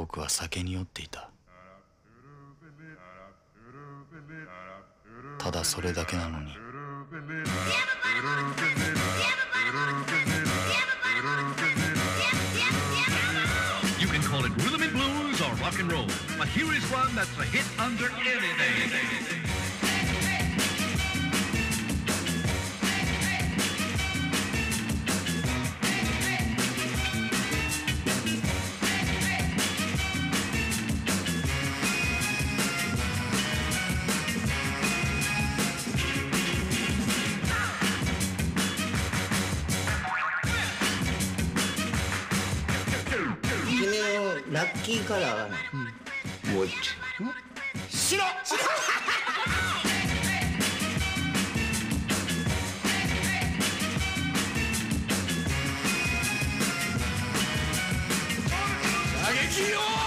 僕は酒に酔っていた。ただそれだけなのに。 You can call it rhythm and blues or rock and roll, but here is one that's a hit under any day. 君のラッキーカラーはね、ウォッチ。 白。射撃よ。